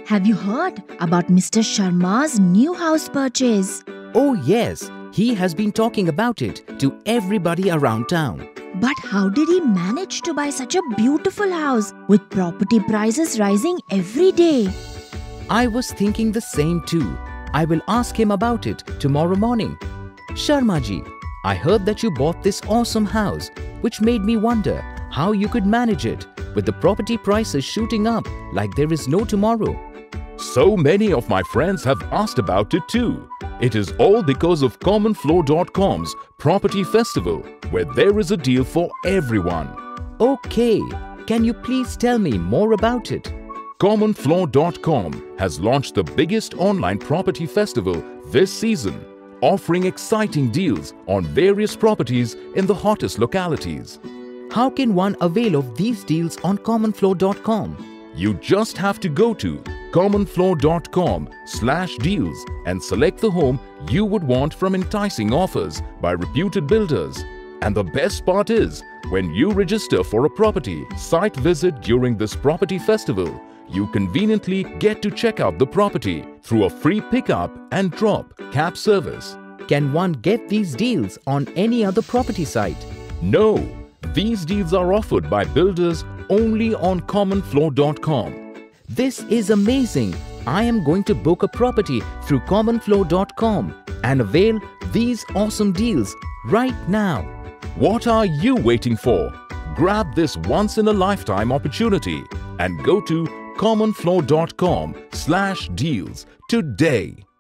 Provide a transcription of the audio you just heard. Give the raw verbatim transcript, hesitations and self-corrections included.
Have you heard about Mister Sharma's new house purchase? Oh yes, he has been talking about it to everybody around town. But how did he manage to buy such a beautiful house with property prices rising every day? I was thinking the same too. I will ask him about it tomorrow morning. Sharma ji, I heard that you bought this awesome house, which made me wonder how you could manage it with the property prices shooting up like there is no tomorrow. So many of my friends have asked about it too. It is all because of common floor dot com's Property Festival, where there is a deal for everyone. Okay, can you please tell me more about it? common floor dot com has launched the biggest online property festival this season, offering exciting deals on various properties in the hottest localities. How can one avail of these deals on common floor dot com? You just have to go to common floor dot com slash deals and select the home you would want from enticing offers by reputed builders. And the best part is, when you register for a property site visit during this property festival, you conveniently get to check out the property through a free pickup and drop cab service. Can one get these deals on any other property site? No, these deals are offered by builders only on common floor dot com. This is amazing. I am going to book a property through common floor dot com and avail these awesome deals right now. What are you waiting for? Grab this once-in-a-lifetime opportunity and go to common floor dot com slash deals today.